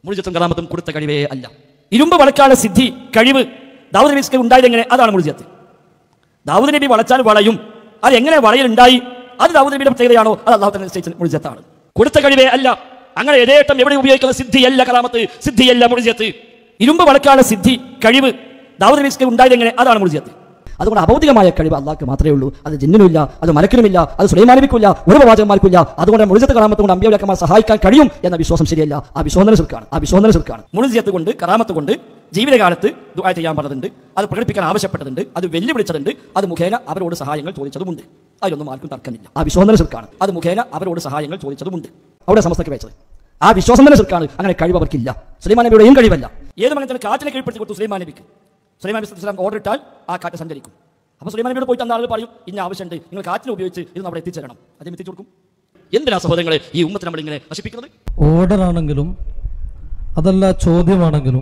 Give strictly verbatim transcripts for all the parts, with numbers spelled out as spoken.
മുഴുജത്തും കറാമത്തും കൊടുത്ത കഴിവേ അല്ല. ഇരുമ്പ് വളക്കാനുള്ള സിദ്ധി കഴിവ് ദാവൂദ് നബിക്ക് ഉണ്ടായത് എങ്ങനെ? അതാണ് മുഴുജത്ത്. ദാവൂദ് നബി വളച്ചാൽ വളയും. അത് എങ്ങനെ വളയലുണ്ടായി? അത് ദാവൂദ് നബിയുടെ പ്രത്യേകതയാണോ? അത് അല്ലാഹു തആല നിശ്ചയിച്ച മുഴുജത്താണ്. കൊടുത്ത കഴിവേ അല്ല. അങ്ങനെ യഥേഷ്ടം എവിടെ ഉപയോഗിക്കുന്ന സിദ്ധിയല്ല കറാമത്ത്, സിദ്ധിയല്ല മുഴുജത്ത്. ഇരുമ്പ് വളക്കാനുള്ള സിദ്ധി കഴിവ് ദാവൂദ് നബിക്ക് ഉണ്ടായത് എങ്ങനെ? അതാണ് മുഴുജത്ത്. അതുകൊണ്ട് അഭൗതികമായ കഴിവ് അള്ളാഹ്ക്ക് മാത്രമേ ഉള്ളൂ. അത് ജിന്നിനുമില്ല, അത് മലക്കിനുമില്ല, അത് സുലൈമാൻ നബിക്കുമില്ല, ഒരു പ്രവാചകന്മാർക്കില്ല. അതുകൊണ്ട് മുഴുജത്ത് കറാമത്ത് കൊണ്ട് അമ്പിയാക്കന്മാർ സഹായിക്കാൻ കഴിയും എന്ന വിശ്വാസം ശരിയല്ല. ആ വിശ്വാസന ശിർക്കാണ്. ആ വിശ്വാസന ശിർക്കാണ്. മുഴുജത്ത് കൊണ്ട് കറാമത്ത് കൊണ്ട് ജീവിതകാലത്ത് ദുആ ചെയ്യാൻ പറഞ്ഞിട്ടുണ്ട്, അത് പ്രകടിപ്പിക്കാൻ ആവശ്യപ്പെട്ടതുണ്ട്, അത് വെല്ലുവിളിച്ചതുണ്ട്, അത് മുഖേന അവരോട് സഹായങ്ങൾ ചോദിച്ചതുമുണ്ട്. അതിലൊന്നും ആർക്കും തർക്കമില്ല. ആ വിശ്വാസന ശിർക്കാണ്. അത് മുഖേന അവരോട് സഹായങ്ങൾ ചോദിച്ചതുമുണ്ട്. അവിടെ സമസ്തയ്ക്ക് വെച്ചത് ആ വിശ്വാസം ശിർക്കാണ്. അങ്ങനെ കഴിവ് അവർക്കില്ല. സുലൈമാൻ നബിയുടെയും കഴിവല്ല. ഏത് മകൻ കാറ്റിനെ കീഴ്പ്പെടുത്തി കൊടുത്തു സുലൈമാൻ നബിക്ക്. സുലൈമാൻ നബി സ്വല്ലല്ലാഹു ഓർഡർ ഇട്ടാൽ ആ കാറ്റ് സഞ്ചരിക്കും. അപ്പോൾ സുലൈമാൻ നബിയോട് പോയിട്ട് ആളുകൾ പറയും, ഇന്ന ആവശ്യമുണ്ട്, നിങ്ങൾ കാറ്റിനെ ഉപയോഗിച്ച് ഇത് അവിടെ എത്തിച്ചേരണം. അദ്ദേഹം എത്തിച്ചു കൊടുക്കും. എന്തിനാ സഹോദരങ്ങളെ ഈ ഉമ്മത്തെ നമ്മൾ ഇങ്ങനെ നശിപ്പിക്കുന്നത്? ഓർഡർ ആണെങ്കിലും അതല്ല ചോദ്യമാണെങ്കിലും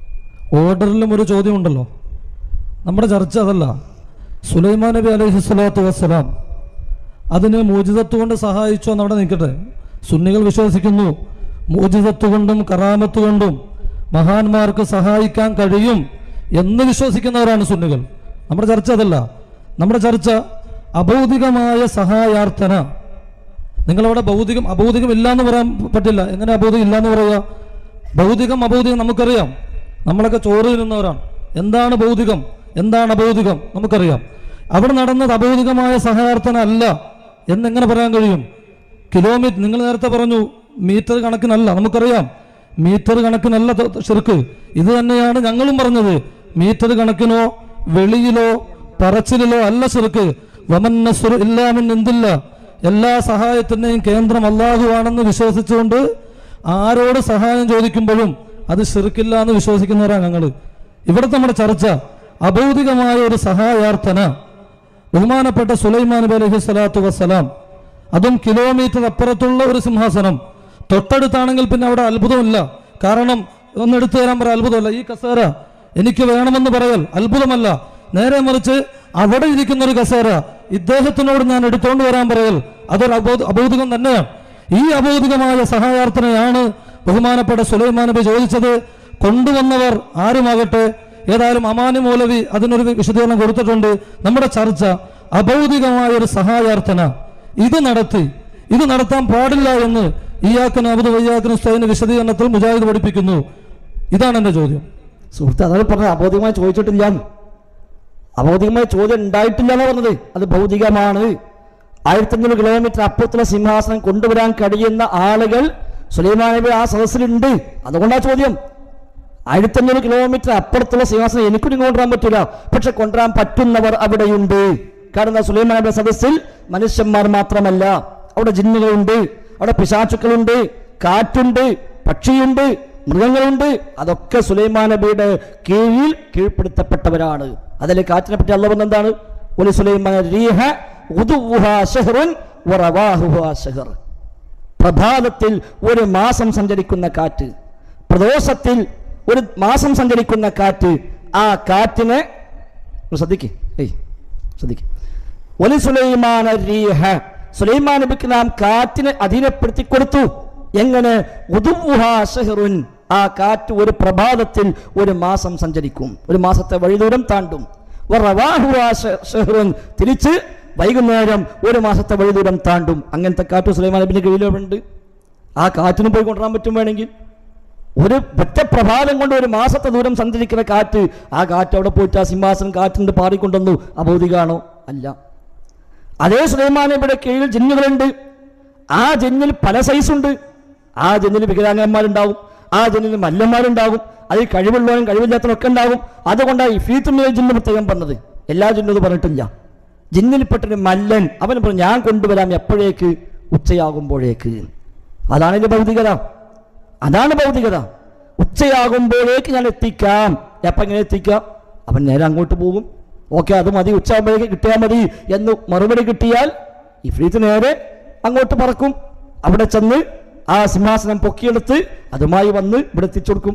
ഓർഡറിലും ഒരു ചോദ്യമുണ്ടല്ലോ. നമ്മുടെ ചർച്ച അതല്ല. സുലൈമാൻ നബി അലൈഹി സ്വലാത്തു വസ്സലാം അതിന് മോചിതത്വ കൊണ്ട് സഹായിച്ചോ എന്നവിടെ നിൽക്കട്ടെ. സുന്നികൾ വിശ്വസിക്കുന്നു മോചിതത്വ കൊണ്ടും കറാമത്ത് കൊണ്ടും മഹാന്മാർക്ക് സഹായിക്കാൻ കഴിയും എന്ന് വിശ്വസിക്കുന്നവരാണ് സുന്നികൾ. നമ്മുടെ ചർച്ച അതല്ല. നമ്മുടെ ചർച്ച അഭൗതികമായ സഹായാർത്ഥന. നിങ്ങളവിടെ ഭൗതികം അഭൗതികം ഇല്ല എന്ന് പറയാൻ പറ്റില്ല. എങ്ങനെ അഭൗതികം ഇല്ല എന്ന് പറയുക? ഭൗതികം അഭൗതികം നമുക്കറിയാം. നമ്മളൊക്കെ ചോറ് തിന്നുന്നവരാണ്. എന്താണ് ഭൗതികം, എന്താണ് അഭൗതികം നമുക്കറിയാം. അവിടെ നടന്നത് അഭൗതികമായ സഹായാർത്ഥന അല്ല എന്നെങ്ങനെ പറയാൻ കഴിയും? കിലോമീറ്റർ നിങ്ങൾ നേരത്തെ പറഞ്ഞു മീറ്റർ കണക്കിനല്ല. നമുക്കറിയാം മീറ്റർ കണക്കിനല്ല ശിർക്ക്. ഇത് തന്നെയാണ് ഞങ്ങളും പറഞ്ഞത്. മീറ്റർ കണക്കിനോ വെളിയിലോ പറച്ചിലോ അല്ല ശിർക്ക്. വമൻ നസ്റു ഇല്ലാ മിൻ ഇൻദില്ലാ. എല്ലാ സഹായത്തിൻ്റെയും കേന്ദ്രം അല്ലാഹു ആണെന്ന് വിശ്വസിച്ചുകൊണ്ട് ആരോട് സഹായം ചോദിക്കുമ്പോഴും അത് ശിർക്കില്ല എന്ന് വിശ്വസിക്കുന്നവരാണ് ഞങ്ങൾ. ഇവിടുത്തെ നമ്മുടെ ചർച്ച അഭൗതികമായ ഒരു സഹായാർത്ഥന. ബഹുമാനപ്പെട്ട സുലൈമാൻ നബി അലൈഹി സ്വലാത്തു വസ്സലാം, അതും കിലോമീറ്റർ അപ്പുറത്തുള്ള ഒരു സിംഹാസനം. തൊട്ടടുത്താണെങ്കിൽ പിന്നെ അവിടെ അത്ഭുതമില്ല. കാരണം ഒന്നെടുത്തു തരാൻ പറയാം, അത്ഭുതമല്ല. ഈ കസേര എനിക്ക് വേണമെന്ന് പറയൽ അത്ഭുതമല്ല. നേരെ മറിച്ച് അവിടെ ഇരിക്കുന്ന ഒരു കസേര ഇദ്ദേഹത്തിനോട് ഞാൻ എടുത്തുകൊണ്ട് വരാൻ പറയൽ അതൊരു അബോ അഭൗതികം തന്നെയാണ്. ഈ അഭൗതികമായ സഹായാർത്ഥനയാണ് ബഹുമാനപ്പെട്ട സുലൈമാൻ നബി ചോദിച്ചത്. കൊണ്ടുവന്നവർ ആരുമാകട്ടെ, ഏതായാലും അമാനി മൗലവി അതിനൊരു വിശദീകരണം കൊടുത്തിട്ടുണ്ട്. നമ്മുടെ ചർച്ച അഭൗതികമായ ഒരു സഹായാർത്ഥന ഇത് നടത്തി ഇത് നടത്താൻ പാടില്ല എന്ന് ഇയ്യാക നഅ്ബുദു വഇയ്യാക നസ്തഈൻ വിശദീകരണത്തിൽ മുജാഹിദ് പഠിപ്പിക്കുന്നു. ഇതാണ് എൻ്റെ ചോദ്യം. സുഹൃത്ത് അതാണ് പറഞ്ഞത്. അഭൗതികമായി ചോദിച്ചിട്ടില്ല, അഭൗതികമായ ചോദ്യം ഉണ്ടായിട്ടില്ല എന്ന് പറഞ്ഞത്. അത് ഭൗതികമാണ്. ആയിരത്തി അഞ്ഞൂറ് കിലോമീറ്റർ അപ്പുറത്തുള്ള സിംഹാസനം കൊണ്ടുവരാൻ കഴിയുന്ന ആളുകൾ സുലൈമാൻ നബി ആ സദസ്സിലുണ്ട്. അതുകൊണ്ടാ ചോദ്യം. ആയിരത്തി അഞ്ഞൂറ് കിലോമീറ്റർ അപ്പുറത്തുള്ള സിംഹാസനം എനിക്കും കൊണ്ടുവരാൻ പറ്റില്ല, പക്ഷെ കൊണ്ടുവരാൻ പറ്റുന്നവർ അവിടെയുണ്ട്. കാരണം സുലൈമാൻ നബിയുടെ സദസ്സിൽ മനുഷ്യന്മാർ മാത്രമല്ല, അവിടെ ജിന്നുകളുണ്ട്, അവിടെ പിശാചുക്കളുണ്ട്, കാറ്റുണ്ട്, പക്ഷിയുണ്ട്, മൃഗങ്ങളുണ്ട്. അതൊക്കെ സുലൈമാൻ നബിയുടെ കീഴിൽ കീഴ്പ്പെടുത്തപ്പെട്ടവരാണ്. അതിലെ കാറ്റിനെ പറ്റി അല്ലാഹു പറഞ്ഞത് എന്താണ്? ഒലി സുലൈമാൻ റീഹ ഉദുവുഹാ ശഹ്റുൻ വറവാഹുഹാ ശഹ്ർ. പ്രഭാതത്തിൽ ഒരു മാസം സഞ്ചരിക്കുന്ന കാറ്റ്, പ്രദോഷത്തിൽ ഒരു മാസം സഞ്ചരിക്കുന്ന കാറ്റ്. ആ കാറ്റിനെ ശ്രദ്ധിക്ക് ഏയ് ശ്രദ്ധിക്ക് ഒലി സുലൈമാൻ റീഹ, സുലൈമാൻ നബിക്ക് നാം കാറ്റിനെ അധീനപ്പെടുത്തി കൊടുത്തു. എങ്ങനെ? ഉദുവുഹാ ശഹ്റുൻ, ആ കാറ്റ് ഒരു പ്രഭാതത്തിൽ ഒരു മാസം സഞ്ചരിക്കും, ഒരു മാസത്തെ വഴിദൂരം താണ്ടും. വറവാഹുഹാ ശഹ്റുൻ, തിരിച്ച് വൈകുന്നേരം ഒരു മാസത്തെ വഴിദൂരം താണ്ടും. അങ്ങനത്തെ കാറ്റ് സുലൈമാൻ നബിന്റെ കീഴിലുണ്ട്. ആ കാറ്റിന് പോയി കൊണ്ടുവരാൻ പറ്റും. വേണമെങ്കിൽ ഒരു ഒറ്റ പ്രഭാതം കൊണ്ട് ഒരു മാസത്തെ ദൂരം സഞ്ചരിക്കുന്ന കാറ്റ്, ആ കാറ്റ് അവിടെ പോയിട്ട് ആ സിംഹാസനം കാറ്റിന്റെ പാറിക്കൊണ്ടുവന്നു. അഭൗതികാണോ? അല്ല. അതേ സുലൈമാൻ നബിയുടെ കീഴിൽ ജിന്നുകളുണ്ട്. ആ ജിന്നിൽ പല സൈസുണ്ട്. ആ ജിന്നിൽ വികലാംഗന്മാരുണ്ടാവും, ആ ജിന്നിൽ മല്ലന്മാരുണ്ടാവും, അതിൽ കഴിവുള്ളവരും കഴിവില്ലാത്തവരൊക്കെ ഉണ്ടാവും. അതുകൊണ്ടാണ് ഇഫ്രീത്തുൽ ജിന്ന് പ്രത്യേകം പറഞ്ഞത്. എല്ലാ ജിന്നും അത് പറഞ്ഞിട്ടില്ല. ജിന്നിൽപ്പെട്ടൊരു മല്ലൻ അവൻ പറഞ്ഞു ഞാൻ കൊണ്ടുവരാം. എപ്പോഴേക്ക്? ഉച്ചയാകുമ്പോഴേക്ക്. അതാണ് ഇതിന്റെ ഭൗതികത. അതാണ് ഭൗതികത. ഉച്ചയാകുമ്പോഴേക്ക് ഞാൻ എത്തിക്കാം. എപ്പം എങ്ങനെ എത്തിക്കാം? അവൻ നേരെ അങ്ങോട്ട് പോകും. ഓക്കെ, അത് മതി, ഉച്ചയാകുമ്പോഴേക്ക് കിട്ടിയാൽ മതി എന്ന് മറുപടി കിട്ടിയാൽ ഇഫ്രീത്ത് നേരെ അങ്ങോട്ട് പറക്കും. അവിടെ ചെന്ന് ആ സിംഹാസനം പൊക്കിയെടുത്ത് അതുമായി വന്ന് ഇവിടെ എത്തിച്ചു കൊടുക്കും.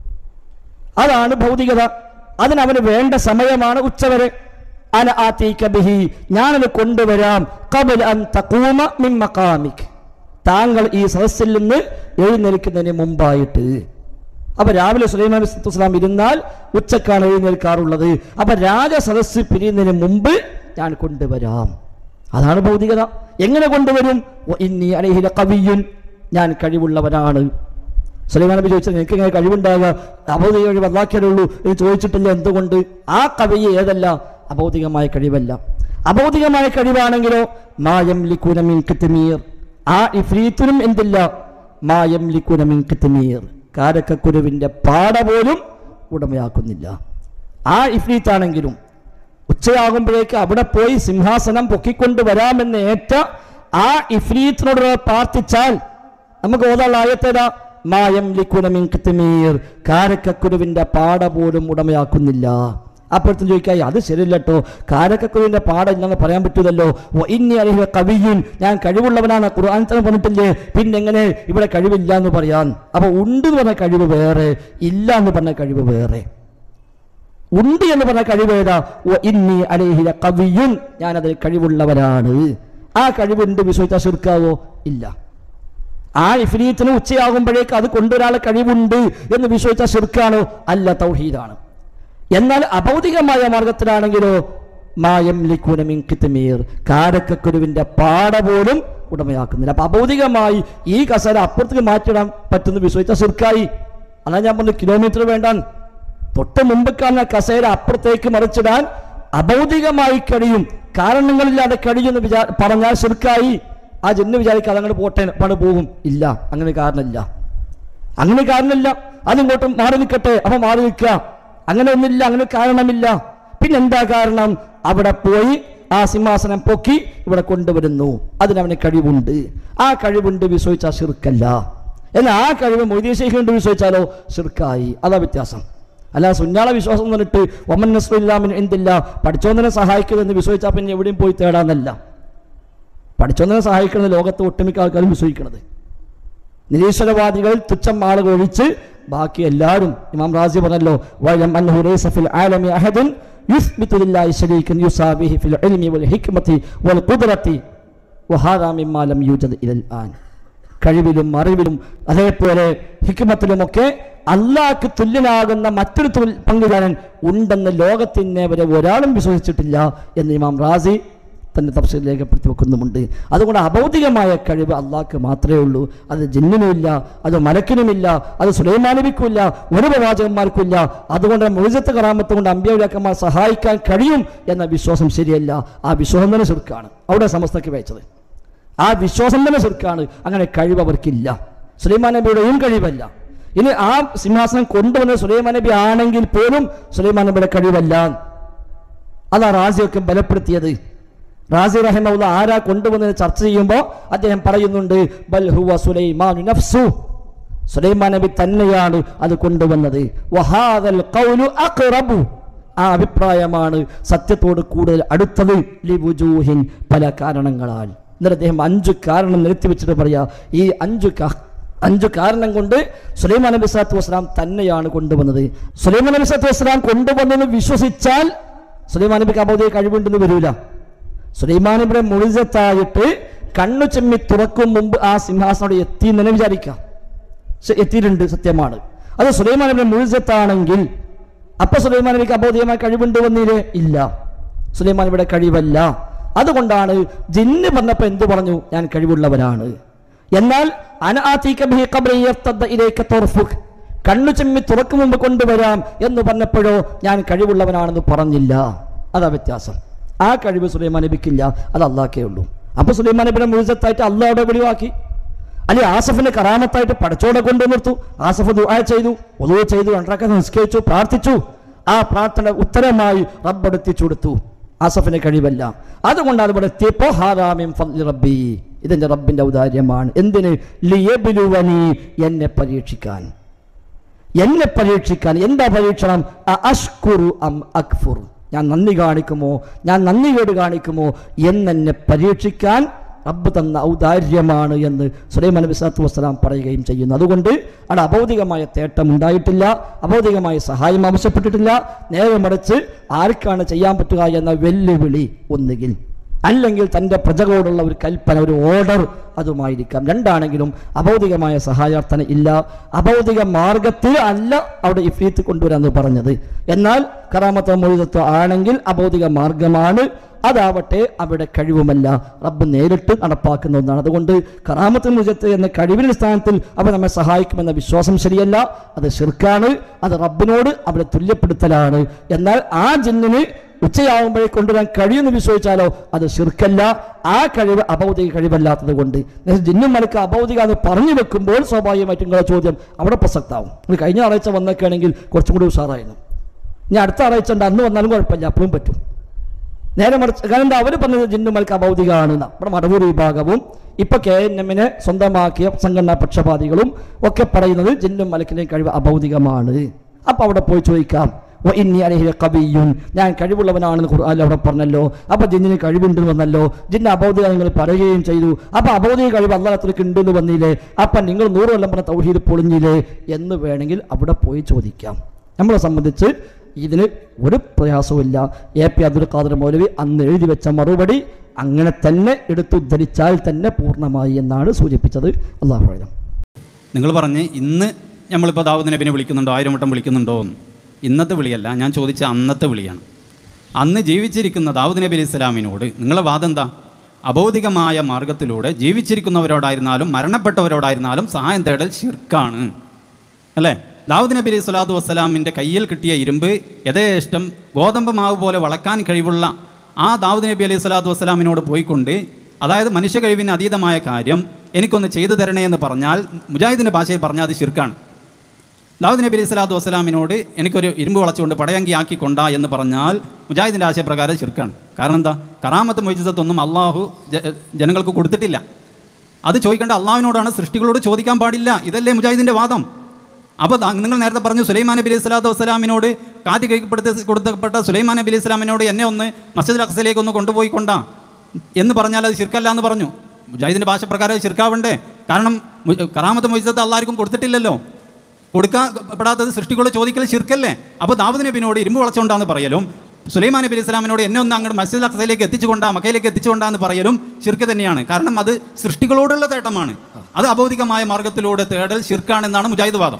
അതാണ് ഭൗതികത. അതിനവന് വേണ്ട സമയമാണ് ഉച്ചവരെ. അന ആതീക ബിഹി, ഞാനത് കൊണ്ടുവരാം. ഖബല അൻ തഖൂമ മിൻ മഖാമിക്, താങ്കൾ ഈ സദസ്സിൽ നിന്ന് എഴുന്നേൽക്കുന്നതിന് മുമ്പായിട്ട്. അപ്പൊ രാവിലെ സുലൈമാൻ നബി സ്വല്ലല്ലാഹു ഇരുന്നാൽ ഉച്ചക്കാണ് എഴുന്നേൽക്കാറുള്ളത്. അപ്പൊ രാജസദസ് പിരിയുന്നതിന് മുമ്പ് ഞാൻ കൊണ്ടുവരാം. അതാണ് ഭൗതികത. എങ്ങനെ കൊണ്ടുവരും? ഇന്നി അലൈഹി ലഖവിയ്യുൻ, ഞാൻ കഴിവുള്ളവനാണ്. സുലൈമാൻ നബി ചോദിച്ചത് എനിക്ക് എങ്ങനെ കഴിവുണ്ടാകുക? അഭൗതിക കഴിവ് അല്ലാഹുവേ എന്ന് ചോദിച്ചിട്ടില്ല. എന്തുകൊണ്ട്? ആ കവിയെ ഏതല്ല, അഭൗതികമായ കഴിവല്ല. അഭൗതികമായ കഴിവാണെങ്കിലോ മായം ലിക്കുന മിൻ കിത്മീർ, ആ ഇഫ്രീത്തിനും എന്തില്ല, മായം ലിക്കുന മിൻ കിത്മീർ, കാരക്കക്കുരുവിന്റെ പാട പോലും ഉടമയാക്കുന്നില്ല. ആ ഇഫ്രീത്താണെങ്കിലും ഉച്ചയാകുമ്പോഴേക്ക് അവിടെ പോയി സിംഹാസനം പൊക്കിക്കൊണ്ട് വരാമെന്ന് ഏറ്റ ആ ഇഫ്രീത്തിനോട് പ്രാർത്ഥിച്ചാൽ നമുക്ക് ഓതാനുള്ള ആയത്തേതാ? മായം ലിക്കുന മിൻ കിത്മീർ, കാരക്കക്കുരുവിന്റെ പാട പോലും ഉടമയാക്കുന്നില്ല. അപ്പോഴത്തും ചോദിക്കായി അത് ശരിയല്ലോ, കാരക്കക്കുരുവിന്റെ പാടം ഇല്ലെന്ന് പറയാൻ പറ്റൂലല്ലോ. ഇന്നി അലൈഹി കവിയുൻ, ഞാൻ കഴിവുള്ളവനാണ് ഖുർആൻ തന്നെ പറഞ്ഞിട്ടില്ലേ, പിന്നെ എങ്ങനെ ഇവിടെ കഴിവില്ല എന്ന് പറയാൻ? അപ്പൊ ഉണ്ട് എന്ന് പറഞ്ഞ കഴിവ് വേറെ, ഇല്ല എന്ന് പറഞ്ഞ കഴിവ് വേറെ. ഉണ്ട് എന്ന് പറഞ്ഞ കഴിവ് ഏതാ? ഇന്നി അലൈഹി കവിയുൻ, ഞാൻ അതിൽ കഴിവുള്ളവരാണ്. ആ കഴിവുണ്ട് വിശ്വസിച്ചാൽ ശിർക്കാവോ? ഇല്ല. ആ ഇഫ്രീത്തിന് ഉച്ചയാകുമ്പോഴേക്ക് അത് കൊണ്ടൊരാളെ കഴിവുണ്ട് എന്ന് വിശ്വസിച്ചാൽ ശിർക്കാണോ? അല്ല, തൗഹീദാണ്. എന്നാൽ അഭൗതികമായ മാർഗത്തിലാണെങ്കിലോ മായം ലിക്കുന മിൻ കിത്മീർ, കാരക്കക്കുരുവിന്റെ പാട പോലും ഉടമയാക്കുന്നില്ല. അപ്പൊ അഭൗതികമായി ഈ കസേര അപ്പുറത്തേക്ക് മാറ്റിടാൻ പറ്റുന്ന വിശ്വസിച്ച ശിർക്കായി. അതാ ഞാൻ പറഞ്ഞു കിലോമീറ്റർ വേണ്ടാൻ, തൊട്ട് മുമ്പ് കാണുന്ന കസേര അപ്പുറത്തേക്ക് മറിച്ചിടാൻ അഭൗതികമായി കഴിയും, കാരണങ്ങളില്ലാതെ കഴിയുമെന്ന് വിചാ പറഞ്ഞാൽ ശിർക്കായി. ആ ജന്ന് വിചാരിക്കാതെ അങ്ങനെ പോട്ടെ പണി പോകും. ഇല്ല, അങ്ങനെ കാരണമില്ല, അങ്ങനെ കാരണമില്ല. അതിങ്ങോട്ടും മാറി നിൽക്കട്ടെ, അപ്പൊ മാറി നിൽക്കുക, അങ്ങനെ ഒന്നില്ല, അങ്ങനെ കാരണമില്ല. പിന്നെന്താ കാരണം? അവിടെ പോയി ആ സിംഹാസനം പൊക്കി ഇവിടെ കൊണ്ടുവരുന്നു, അതിനവന് കഴിവുണ്ട്. ആ കഴിവുണ്ട് വിശ്വസിച്ചാൽ ശിർക്കല്ല. എന്നാൽ ആ കഴിവ് മൊയ്തീൻ ശൈഖ് കൊണ്ട് വിശ്വസിച്ചാലോ ശിർക്കായി. അതാ വ്യത്യാസം. അല്ല സുന്നാള വിശ്വാസം എന്ന് പറഞ്ഞിട്ട് ഒമൻ നസ്റുല്ലാമിൻ എന്തില്ല, പഠിച്ചോന്നിനെ സഹായിക്കുമെന്ന് വിശ്വസിച്ചാൽ പിന്നെ എവിടെയും പോയി തേടാന്നല്ല. പഠിച്ചോന്നിനെ സഹായിക്കുന്നത് ലോകത്ത് ഒട്ടുമിക്ക ആൾക്കാരും വിശ്വസിക്കുന്നത്. നിരീശ്വരവാദികൾ തുച്ഛം ആളുകൾ ഒഴിച്ച് ബാക്കി എല്ലാവരും, ഇമാം റാസി പറഞ്ഞല്ലോ, വലം അൻഹു ലൈസ ഫിൽ ആലമി അഹദുൻ യുസ്ബിതു ലില്ലാഹി ശരീകൻ യുസാബിഹി ഫിൽ ഇൽമി വൽ ഹിക്മതി വൽ ഖുദ്റതി വഹാദാ മിമ്മാ ലം യൂജദ് ഇലൽ ആൻ. കഴിവിലും അറിവിലും അതേപോലെ ഹിക്മത്തിലുമൊക്കെ അല്ലാഹ്ക്ക് തുല്യനാകുന്ന മറ്റൊരു പങ്കുകാരൻ ഉണ്ടെന്ന് ലോകത്തിനെ വരെ ഒരാളും വിശ്വസിച്ചിട്ടില്ല എന്ന് ഇമാം റാസി തന്റെ തഫ്സീറിൽ രേഖപ്പെടുത്തി വെക്കുന്നുമുണ്ട്. അതുകൊണ്ട് അഭൗതികമായ കഴിവ് അള്ളാഹ്ക്ക് മാത്രമേ ഉള്ളൂ. അത് ജിന്നിനുമില്ല, അത് മലക്കിനുമില്ല, അത് സുലൈമാൻ നബിക്കുമില്ല, ഒരു പ്രവാചകന്മാർക്കുമില്ല. അതുകൊണ്ട് മുഅ്ജിസത്ത് കറാമത്ത് കൊണ്ട് അമ്പിയാക്കന്മാർ സഹായിക്കാൻ കഴിയും എന്ന വിശ്വാസം ശരിയല്ല. ആ വിശ്വാസം തന്നെ ശിർക്കാണ്. അവിടെ സമസ്തക്ക് വെച്ചത് ആ വിശ്വാസം തന്നെ ശിർക്കാണ്. അങ്ങനെ കഴിവ് അവർക്കില്ല. സുലൈമാൻ നബിയുടെയും കഴിവല്ല. ഇനി ആ സിംഹാസനം കൊണ്ടുവന്ന സുലൈമാൻ നബി ആണെങ്കിൽ പോലും സുലൈമാൻ നബിയുടെ കഴിവല്ല. അതാ റാസിയൊക്കെ ബലപ്പെടുത്തിയത്. റാസി റഹിമഹുല്ലാ ആരാ കൊണ്ടുവന്നത് ചർച്ച ചെയ്യുമ്പോൾ അദ്ദേഹം പറയുന്നുണ്ട്, ബൽ ഹുവ സുലൈമാനു നഫ്സു, സുലൈമാൻ നബി തന്നെയാണ് അത് കൊണ്ടുവന്നത്. വഹാദൽ ഖൗലു അഖ്റബു, ആ അഭിപ്രായമാണ് സത്യത്തോട് കൂടുതൽ അടുത്തത്. ലിവുജൂഹിൻ, പല കാരണങ്ങളാൽ. എന്നിട്ട് അദ്ദേഹം അഞ്ചു കാരണം നിരത്തി വെച്ചിട്ട് പറയാ, ഈ അഞ്ചു അഞ്ചു കാരണം കൊണ്ട് സുലൈമാൻ നബി സ്വല്ലല്ലാഹു അലൈഹി വസല്ലം തന്നെയാണ് കൊണ്ടുവന്നത്. സുലൈമാൻ നബി സ്വല്ലല്ലാഹു അലൈഹി വസല്ലം കൊണ്ടുവന്നെന്ന് വിശ്വസിച്ചാൽ സുലൈമാൻ നബിക്ക് അബൗദിക കഴിവുണ്ടെന്ന് വരൂല. സുലൈമാൻ നബിയുടെ മുഅ്ജിസത്തായിട്ട് കണ്ണു ചെമ്മി തുറക്കും മുമ്പ് ആ സിംഹാസനോട് എത്തി എന്ന് വിചാരിക്കാം. എത്തിയിട്ടുണ്ട്, സത്യമാണ്. അത് സുലൈമാൻ നബിയുടെ മുഅ്ജിസത്താണെങ്കിൽ അപ്പൊ സുലൈമാൻ നബിക്ക് അബൗദികമായ കഴിവുണ്ട് വന്നില്ലേ? ഇല്ല, സുലൈമാൻ നബിയുടെ കഴിവല്ല. അതുകൊണ്ടാണ് ജിന്ന് പറഞ്ഞപ്പോ എന്ത് പറഞ്ഞു? ഞാൻ കഴിവുള്ളവനാണ്. എന്നാൽ കണ്ണു ചെമ്മി തുറക്കും മുമ്പ് കൊണ്ടുവരാം എന്ന് പറഞ്ഞപ്പോഴോ ഞാൻ കഴിവുള്ളവനാണെന്ന് പറഞ്ഞില്ല. അതാ വ്യത്യാസം. ആ കഴിവ് സുലൈമാൻ നബിക്കില്ല, അത് അള്ളാഹ്ക്കേ ഉള്ളൂ. അപ്പൊ സുലൈമാൻ നബിയുടെ മുഅ്ജിസത്തായിട്ട് അള്ളാഹുടെ വെളിവാക്കി. അല്ലെ ആസഫിന്റെ കറാമത്തായിട്ട് പടച്ചോടെ കൊണ്ടു നിർത്തു. ആസഫ് ദുആ ചെയ്തു, വുളൂ ചെയ്തു, രണ്ടറക്അത്ത് നിസ്കരിച്ചു, പ്രാർത്ഥിച്ചു. ആ പ്രാർത്ഥന ഉത്തരമായി റബ്ബെടുത്തിച്ചു കൊടുത്തു. ആസഫിന്റെ കഴിവല്ല. അതുകൊണ്ടാണ് ഇവിടെ എത്തിയപ്പോ ഹാദാ മിൻ ഫദ്ലി റബ്ബി, ഇതെന്റെ റബ്ബിന്റെ ഔദാര്യമാണ്. എന്തിന്? ലിയബ്ലുവനി, എന്നെ പരീക്ഷിക്കാൻ. എന്നെ പരീക്ഷിക്കാൻ. എന്താ പരീക്ഷണം? അഷ്കുറു അം അക്ഫുർ, ഞാൻ നന്ദി കാണിക്കുമോ, ഞാൻ നന്ദി കേട് കാണിക്കുമോ എന്നെന്നെ പരീക്ഷിക്കാൻ റബ്ബ് തന്ന ഔദാര്യമാണ് എന്ന് സുലൈമാൻ നബി സ്വല്ലല്ലാഹു അലൈഹി വസല്ലം പറയുകയും ചെയ്യുന്നു. അതുകൊണ്ട് അവിടെ അഭൗതികമായ തേട്ടം ഉണ്ടായിട്ടില്ല, അഭൗതികമായ സഹായം ആവശ്യപ്പെട്ടിട്ടില്ല. നേരെ മറിച്ച് ആർക്കാണ് ചെയ്യാൻ പറ്റുക എന്ന വെല്ലുവിളി ഒന്നുകിൽ അല്ലെങ്കിൽ തൻ്റെ പ്രജകളോടുള്ള ഒരു കൽപ്പന, ഒരു ഓർഡർ അതുമായിരിക്കാം. രണ്ടാണെങ്കിലും അഭൗതികമായ സഹായാർത്ഥന ഇല്ല. അഭൗതിക മാർഗത്തിൽ അല്ല അവിടെ ഇഫ്രീത്ത് കൊണ്ടുവരാന്ന് പറഞ്ഞത്. എന്നാൽ കറാമത്തോ മൗഇദത്തോ ആണെങ്കിൽ അഭൗതിക മാർഗമാണ്. അതാവട്ടെ അവിടെ കഴിവുമല്ല, റബ്ബ് നേരിട്ട് നടപ്പാക്കുന്ന ഒന്നാണ്. അതുകൊണ്ട് കറാമത്ത് മുജത്ത് എന്ന കഴിവിൻ്റെ സ്ഥാനത്തിൽ അവ നമ്മെ സഹായിക്കുമെന്ന വിശ്വാസം ശരിയല്ല. അത് ശിർക്കാണ്. അത് റബ്ബിനോട് അവിടെ തുല്യപ്പെടുത്തലാണ്. എന്നാൽ ആ ജിന്നിന് ഉച്ചയാകുമ്പോഴേ കൊണ്ടുവരാൻ കഴിയുമെന്ന് വിശ്വസിച്ചാലോ അത് ശിർക്കല്ല. ആ കഴിവ് അഭൗതിക കഴിവല്ലാത്തത് കൊണ്ട് ജിന്നും മലക്ക് അഭൗതിക എന്ന് പറഞ്ഞു വെക്കുമ്പോൾ സ്വാഭാവികമായിട്ടും നിങ്ങളുടെ ചോദ്യം അവിടെ പ്രസക്താവും. നിങ്ങൾ കഴിഞ്ഞ ആഴ്ച വന്നൊക്കെയാണെങ്കിൽ കുറച്ചും കൂടി ഉഷാറായിരുന്നു. ഞാൻ അടുത്ത ആഴ്ച ഉണ്ട്, അന്ന് വന്നാലും കുഴപ്പമില്ല, അപ്പോഴും പറ്റും. നേരെ മറിച്ച് കാരണം എന്താ അവർ പറഞ്ഞത് ജിന്നും മലക്ക് അഭൗതികമാണെന്ന. ഇവിടെ മടവൂർ വിഭാഗവും ഇപ്പൊ കെ എൻ എമ്മിനെ സ്വന്തമാക്കിയ സംഘടനാ പക്ഷപാതികളും ഒക്കെ പറയുന്നത് ജിന്നും മലക്കിന്റെയും കഴിവ് അഭൗതികമാണ്. അപ്പൊ അവിടെ പോയി ചോദിക്കാം, ഞാൻ കഴിവുള്ളവനാണെന്ന് ഖുർആനിൽ അവിടെ പറഞ്ഞല്ലോ. അപ്പൊ ജിന്നിന് കഴിവുണ്ടെന്ന് വന്നല്ലോ. ജിന്ന് അബൗദിക നിങ്ങൾ പറയുകയും ചെയ്തു. അപ്പൊ അബൗദിക കഴിവ് അള്ളാഹുലേക്ക് ഉണ്ടെന്ന് വന്നില്ലേ? അപ്പൊ നിങ്ങൾ നൂറ് കൊല്ലം പറഞ്ഞ തൗഹീദ് പൊളിഞ്ഞില്ലേ എന്ന് വേണമെങ്കിൽ അവിടെ പോയി ചോദിക്കാം. നമ്മളെ സംബന്ധിച്ച് ഇതിന് ഒരു പ്രയാസവുമില്ല. എ പി അബ്ദുൽ ഖാദർ മൗലവി അന്ന് എഴുതി വെച്ച മറുപടി അങ്ങനെ തന്നെ എടുത്തുദ്ധരിച്ചാൽ തന്നെ പൂർണ്ണമായി എന്നാണ് സൂചിപ്പിച്ചത്. അള്ളാഹു അഅലം. നിങ്ങൾ പറഞ്ഞ് ഇന്ന് നമ്മളിപ്പോൾ ദാവൂദ് നബിനെ വിളിക്കുന്നുണ്ടോ, ആയിരം വട്ടം വിളിക്കുന്നുണ്ടോ എന്ന്. ഇന്നത്തെ വിളിയല്ല, ഞാൻ ചോദിച്ച അന്നത്തെ വിളിയാണ്. അന്ന് ജീവിച്ചിരിക്കുന്ന ദാവൂദ് നബി അലൈഹി സ്വലാമിനോട് നിങ്ങളെ വാദം എന്താ? അബൗദികമായ മാർഗത്തിലൂടെ ജീവിച്ചിരിക്കുന്നവരോടായിരുന്നാലും മരണപ്പെട്ടവരോടായിരുന്നാലും സഹായം തേടൽ ശിർക്കാണ് അല്ലേ? ദാവൂദ് നബി അലൈഹി സ്വലാത്തു വസ്സലാമിൻ്റെ കയ്യിൽ കിട്ടിയ ഇരുമ്പ് യഥേഷ്ടം ഗോതമ്പ് മാവ് പോലെ വളക്കാൻ കഴിവുള്ള ആ ദാവൂദ് നബി അലൈഹി സ്വലാത്തു വസ്സലാമിനോട് പോയിക്കൊണ്ട്, അതായത് മനുഷ്യ കഴിവിന് അതീതമായ കാര്യം എനിക്കൊന്ന് ചെയ്തു തരണേ എന്ന് പറഞ്ഞാൽ മുജാഹിദിൻ്റെ ഭാഷയിൽ പറഞ്ഞാൽ അത് ശിർക്കാണ്. ദാവൂദ് നബി അലൈഹി സ്വലാത്തു വസ്സലാമിനോട് എനിക്കൊരു ഇരുമ്പ് വളച്ചുകൊണ്ട് പടയങ്കി ആക്കിക്കൊണ്ടാ എന്ന് പറഞ്ഞാൽ മുജാഹിദിൻ്റെ ആശയപ്രകാരം ശിർക്കാണ്. കാരണം എന്താ? കറാമത്ത് മുഅ്ജിസത്തൊന്നും അള്ളാഹു ജനങ്ങൾക്ക് കൊടുത്തിട്ടില്ല. അത് ചോദിക്കേണ്ട അള്ളാഹുവിനോടാണ്, സൃഷ്ടികളോട് ചോദിക്കാൻ പാടില്ല. ഇതല്ലേ മുജാഹിദിൻ്റെ വാദം? അപ്പോൾ നിങ്ങൾ നേരത്തെ പറഞ്ഞു സുലൈമാൻ നബി അലൈഹി സ്വലാത്തു വസ്സലാമിനോട് കാറ്റ് കൈപ്പെടുത്തി കൊടുക്കപ്പെട്ട സുലൈമാൻ നബി അലൈഹി സ്വലാമിനോട് എന്നെ ഒന്ന് മസ്ജിദുൽ അഖ്സയിലേക്ക് ഒന്ന് കൊണ്ടുപോയിക്കൊണ്ടാ എന്ന് പറഞ്ഞാൽ അത് ശിർക്കല്ല എന്ന് പറഞ്ഞു. മുജാഹിദിൻ്റെ ഭാഷ പ്രകാരം അത് ശിർക്കാവണ്ടേ? കാരണം കറാമത്ത് മുഅ്ജിസത്ത് അള്ളാഹുക്കും കൊടുത്തിട്ടില്ലല്ലോ. കൊടുക്കപ്പെടാത്തത് സൃഷ്ടികളോട് ചോദിക്കൽ ശിർക്കല്ലേ? അപ്പോൾ ദാവൂദ് നബിനോട് ഇരുമ്പ് വളച്ചുകൊണ്ടാന്ന് പറയലും സുലൈമാൻ നബി അലൈഹി സ്വലാമിനോട് എന്നെ ഒന്ന് അങ്ങോട്ട് മസ്ജിദുൽ അഖ്സയിലേക്ക് എത്തിച്ചുകൊണ്ടാ മക്കയിലേക്ക് എത്തിച്ചുകൊണ്ടാന്ന് പറയലും ശിർക്ക് തന്നെയാണ്. കാരണം അത് സൃഷ്ടികളോടുള്ള തേട്ടമാണ്. അത് അബൗദികമായ മാർഗത്തിലൂടെ തേടൽ ശിർക്കാണെന്നാണ് മുജാഹിദ് വാദം.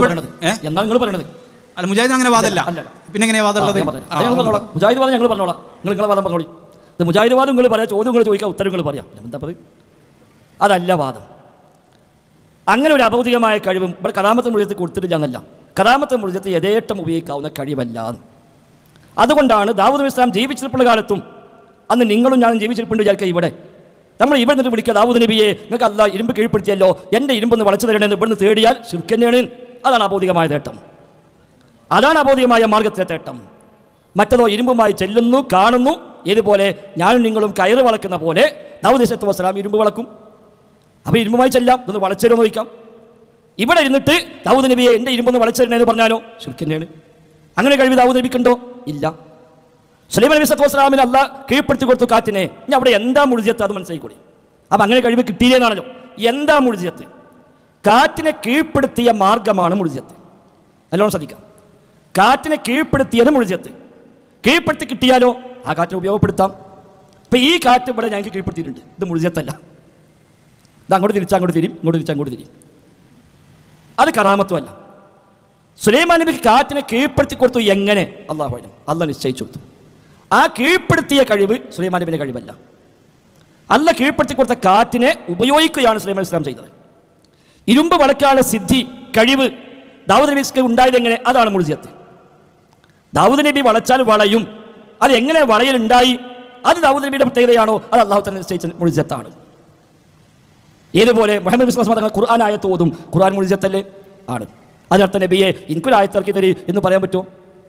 അല്ല, മുജാഹിദ് അങ്ങനെ വാദമല്ല. പിന്നെ എങ്ങനെയാ വാദമുള്ളത്? മുജാഹിദ് വാദം ഞങ്ങൾ പറഞ്ഞോളാം, നിങ്ങൾ നിങ്ങളെ വാദം പറഞ്ഞോളി. മുജാഹിദ് വാദം നിങ്ങൾ പറയാം, ചോദ്യം നിങ്ങൾ ചോദിക്കാം, ഉത്തരം നിങ്ങൾ പറയാം. എന്താ പറയുക? അതല്ല വാദം. അങ്ങനെ ഒരു അബൗദികമായ കഴിവും ഇവിടെ കറാമത്ത് മുഴുവത്ത് കൊടുത്തിട്ടില്ല എന്നല്ല. കറാമത്ത് മുഴുവത്ത് യഥേഷ്ടം ഉപയോഗിക്കാവുന്ന കഴിവല്ല. അതുകൊണ്ടാണ് ദാവൂദ് നബി ഇസ്ലാം ജീവിച്ചിരിപ്പുള്ള കാലത്തും അന്ന് നിങ്ങളും ഞാനും ജീവിച്ചിരിപ്പുണ്ട് വിചാരിക്കുക. ഇവിടെ നമ്മൾ ഇവിടെ നിന്ന് വിളിക്കുക, ദാവൂദ് നബിയെ നിങ്ങൾക്ക് അല്ലാ ഇരുമ്പ് കീഴ്പ്പെടുത്തിയല്ലോ, എൻ്റെ ഇരുമ്പൊന്ന് വളച്ചു തരണമെന്ന് ഇവിടുന്ന് തേടിയാൽ ശിർക്ക് തന്നെയാണ്. അതാണ് അബൗദികമായ തേട്ടം. അതാണ് അബൗദികമായ മാർഗത്തിലെ തേട്ടം. മറ്റതോ ഇരുമ്പുമായി ചെല്ലുന്നു, കാണുന്നു. ഇതുപോലെ ഞാനും നിങ്ങളും കയറ് വളക്കുന്ന പോലെ ദാവൂദ് നബി വസ്സലാം ഇരുമ്പ് വളക്കും. അപ്പോൾ ഇരുമ്പുമായി ചെല്ലാം, ഇതൊന്ന് വളച്ചേരോ നോക്കാം. ഇവിടെ ഇരുന്നിട്ട് ദാവൂദ് നബിയെ എൻ്റെ ഇരുമ്പൊന്ന് വളച്ചേരണമെന്ന് പറഞ്ഞാലോ ശിർക്ക് തന്നെയാണ്. അങ്ങനെ കഴിവ് ദാവൂദ് നബിക്കുണ്ടോ? ഇല്ല. സുലൈമാൻ നബി സ്വല്ലല്ലാഹു അലൈഹി വസല്ലം അല്ലാഹ് കീഴ്പ്പെടുത്തി കൊടുത്തു കാറ്റിനെ. ഇനി അവിടെ എന്താ മുഴുജിയത്ത് അത് മനസ്സിലായിക്കൂടി. അപ്പം അങ്ങനെ കഴിവ് കിട്ടിയില്ലെന്നാണല്ലോ. എന്താ മുഴുജിയത്ത്? കാറ്റിനെ കീഴ്പ്പെടുത്തിയ മാർഗമാണ് മുഴുജിയത്ത്. നല്ലോണം ശ്രദ്ധിക്കാം. കാറ്റിനെ കീഴ്പ്പെടുത്തിയത് മുഴുജിയത്ത്. കീഴ്പ്പെടുത്തി കിട്ടിയാലോ ആ കാറ്റിനെ ഉപയോഗപ്പെടുത്താം. ഇപ്പം ഈ കാറ്റ് ഇവിടെ ഞങ്ങൾക്ക് കീഴ്പ്പെടുത്തിയിട്ടുണ്ട്, ഇത് മുഴുജിയത്തല്ല. ഇത് അങ്ങോട്ട് തിരിച്ചാൽ അങ്ങോട്ട് തിരിയും, ഇങ്ങോട്ട് തിരിച്ചാൽ അങ്ങോട്ട് തിരിയും. അത് കറാമത്തുമല്ല. സുലൈമാൻ നബിക്ക് കാറ്റിനെ കീഴ്പ്പെടുത്തി കൊടുത്തു. എങ്ങനെ? അള്ളാഹു അലം. അള്ളാഹ് നിശ്ചയിച്ചു കൊടുത്തു. ആ കീഴ്പ്പെടുത്തിയ കഴിവ് സുലൈമാൻ നബിയുടെ കഴിവല്ല. അള്ളാഹ് കീഴ്പ്പെടുത്തി കൊടുത്ത കാറ്റിനെ ഉപയോഗിക്കുകയാണ് സുലൈമാൻ ഇസ്ലാം ചെയ്തത്. ഇരുമ്പ് വളക്കാനുള്ള സിദ്ധി, കഴിവ് ദാവൂദ് നബിക്ക് ഉണ്ടായത് എങ്ങനെ? അതാണ് മുഴുജിയത്ത്. ദാവൂദ് നബി വളച്ചാൽ വളയും. അത് എങ്ങനെ വളയലുണ്ടായി? അത് ദാവൂദ് നബിയുടെ പ്രത്യേകതയാണോ? അത് അള്ളാഹു തന്നെ നിശ്ചയിച്ച മുഴുജിയത്താണ്. ഏതുപോലെ മുഹമ്മദ് നബി സ്വല്ലല്ലാഹു അലൈഹി വസല്ലം ഖുർആൻ ആയത്ത് ഓതും, ഖുർആൻ മുഴുജിയത്തല്ലേ? ആണ്. അതിനർത്ഥ നബിയെ എനിക്കൊരു ആയത്തിറക്കി തരി എന്ന് പറയാൻ പറ്റുമോ?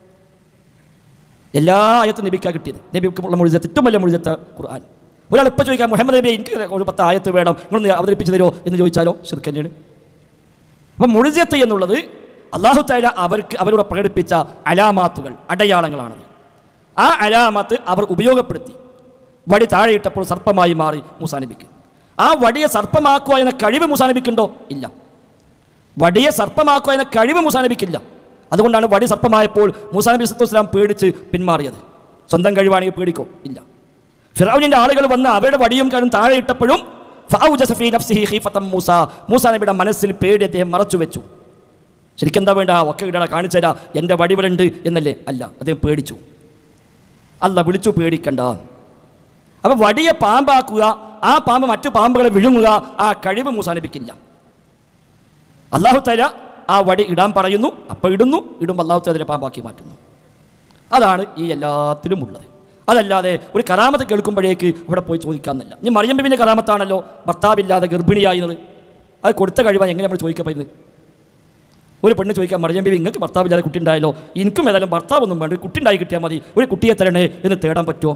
എല്ലാ ആയത്തും നബിക്കാണ് കിട്ടിയത്. നബിക്കുള്ള മുഴുജിയത്ത്, ഏറ്റവും വലിയ മുഴുജിയത്ത് ഖുർആൻ. ഒരാൾ ഇപ്പോൾ ചോദിക്കാം, മുഹമ്മദ് നബി എനിക്ക് ഒരു പത്ത് ആയത്ത് വേണം, നിങ്ങളൊന്ന് അവതരിപ്പിച്ച് തരുമോ എന്ന് ചോദിച്ചാലോ ശിർക്ക് തന്നെയാണ്. അപ്പം മുഴുജിയത്ത് എന്നുള്ളത് അല്ലാഹു തആല അവർക്ക് അവരോട് പ്രകടിപ്പിച്ച അലാമാത്തുകൾ, അടയാളങ്ങളാണ്. ആ അലാമത്ത് അവർ ഉപയോഗപ്പെടുത്തി. വടി താഴെയിട്ടപ്പോൾ സർപ്പമായി മാറി മൂസാ നബിക്ക്. ആ വടിയെ സർപ്പമാക്കുക എന്ന കഴിവ് മൂസാ നബിക്കുണ്ടോ? ഇല്ല. വടിയെ സർപ്പമാക്കുക എന്ന കഴിവ് മൂസാ നബിക്കില്ല. അതുകൊണ്ടാണ് വടി സർപ്പമായപ്പോൾ മൂസാ നബി സ്വല്ലല്ലാഹു അലൈഹി വസല്ലം പേടിച്ച് പിന്മാറിയത്. സ്വന്തം കഴിവാണെങ്കിൽ പേടിക്കോ? ഇല്ല. ഫിറഔനിന്റെ ആളുകൾ വന്ന് അവരുടെ വടിയും കാലും താഴെ ഇട്ടപ്പോഴും ഫഔജസ ഫീ നഫ്സിഹി ഖീഫതൻ മൂസ, മൂസാ നബിയുടെ മനസ്സിൽ പേടി അദ്ദേഹം മറച്ചു വെച്ചു. ശരിക്കും എന്താ വേണ്ട, ഒക്കെ ഇട കാണിച്ചു തരാ എൻ്റെ വടിവലുണ്ട് എന്നല്ലേ? അല്ല, അദ്ദേഹം പേടിച്ചു. അല്ല വിളിച്ചു പേടിക്കണ്ട. അപ്പൊ വടിയെ പാമ്പാക്കുക, ആ പാമ്പ് മറ്റു പാമ്പുകളെ വിഴുങ്ങുക, ആ കഴിവ് മൂസാ നബിക്കില്ല. അല്ലാഹു തആല ആ വടി ഇടാൻ പറയുന്നു, അപ്പൊ ഇടുന്നു, ഇടുമ്പോൾ അല്ലാഹു തആല അതിനെ പാമ്പാക്കി മാറ്റുന്നു. അതാണ് ഈ എല്ലാത്തിലും ഉള്ളത്. അതല്ലാതെ ഒരു കറാമത്ത് കേൾക്കുമ്പോഴേക്ക് ഇവിടെ പോയി ചോദിക്കാമെന്നല്ല. ഇനി മറിയം ബീവിന്റെ കറാമത്താണല്ലോ ഭർത്താവില്ലാതെ ഗർഭിണിയായിരുന്നത്. അത് കൊടുത്ത കഴിവാൻ എങ്ങനെ നമ്മൾ ചോദിക്കാൻ പറ്റുന്നത്? ഒരു പെണ്ണ് ചോദിക്കാൻ, മറിയം ബീവി നിങ്ങൾക്ക് ഭർത്താവില്ലാതെ കുട്ടി ഉണ്ടായല്ലോ, എനിക്കും ഏതായാലും ഭർത്താവൊന്നും വേണ്ട, ഒരു കുട്ടി ഉണ്ടായി കിട്ടിയാൽ മതി, ഒരു കുട്ടിയെ തരണേ എന്ന് തേടാൻ പറ്റുമോ?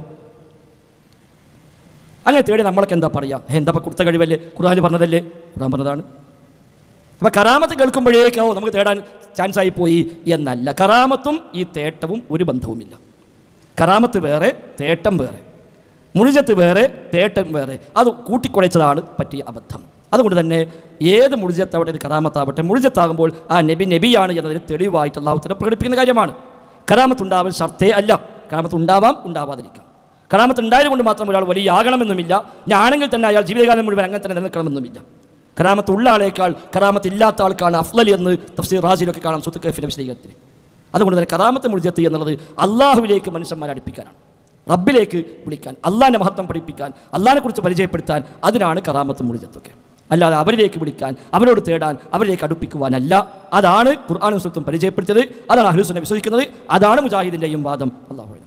അങ്ങനെ തേടി നമ്മളൊക്കെ എന്താ പറയുക? എന്താ കൊടുത്ത കഴിവല്ലേ, ഖുർആൻ പറഞ്ഞതല്ലേ? ഖുർആൻ പറഞ്ഞതാണ്. അപ്പം കറാമത്ത് കേൾക്കുമ്പോഴേക്കോ നമുക്ക് തേടാൻ ചാൻസ് ആയി പോയി എന്നല്ല. കറാമത്തും ഈ തേട്ടവും ഒരു ബന്ധവുമില്ല. കറാമത്ത് വേറെ, തേട്ടം വേറെ. മുഴുജത്ത് വേറെ, തേട്ടം വേറെ. അത് കൂട്ടിക്കുഴച്ചതാണ് പറ്റിയ അബദ്ധം. അതുകൊണ്ട് തന്നെ ഏത് മുഴുജത്താവട്ടെ, ഇത് കറാമത്താവട്ടെ, മുഴുജത്താകുമ്പോൾ ആ നബി നബിയാണ് എന്നതിന് തെളിവായിട്ട് അല്ലാഹു തആല പ്രകടിപ്പിക്കുന്ന കാര്യമാണ്. കറാമത്ത് ഉണ്ടാവൽ ഷർത്തേ അല്ല. കറാമത്ത് ഉണ്ടാവാം, ഉണ്ടാവാതിരിക്കാം. കറാമത്ത് ഉണ്ടായത് കൊണ്ട് മാത്രം ഒരാൾ വലിയാകണമെന്നുമില്ല. ഞാനെങ്കിൽ തന്നെ അയാൾ ജീവിതകാലം മുഴുവൻ അങ്ങനെ തന്നെ നിലനിൽക്കണമെന്നുമില്ല. കറാമത്ത് ഉള്ള ആളേക്കാൾ കറാമത്ത് ഇല്ലാത്ത ആൾക്കാണ് അഫ്ളൽ എന്ന് തഫ്സീർ റാസിലൊക്കെ കാണാം, സൂറത്തുൽ കഹ്ഫിലെ വിശദീകരണത്തിൽ. അതുകൊണ്ട് തന്നെ കറാമത്ത് മുഴുജത്ത് എന്നുള്ളത് അള്ളാഹുവിലേക്ക് മനുഷ്യന്മാരെ അടുപ്പിക്കാനാണ്, റബ്ബിലേക്ക് വിളിക്കാൻ, അള്ളാഹിന്റെ മഹത്വം പഠിപ്പിക്കാൻ, അള്ളാഹിനെ കുറിച്ച് പരിചയപ്പെടുത്താൻ. അതിനാണ് കറാമത്ത് മുഴുജത്തൊക്കെ. അല്ലാതെ അവരിലേക്ക് വിളിക്കാൻ, അവരോട് തേടാൻ, അവരിലേക്ക് അടുപ്പിക്കുവാനല്ല. അതാണ് ഖുർആനും സുന്നത്തും പരിചയപ്പെടുത്തിയത്. അതാണ് അഹ്ലുസുന്ന വിശ്വസിക്കുന്നത്. അതാണ് മുജാഹിദിന്റെയും വാദം. അല്ലാഹു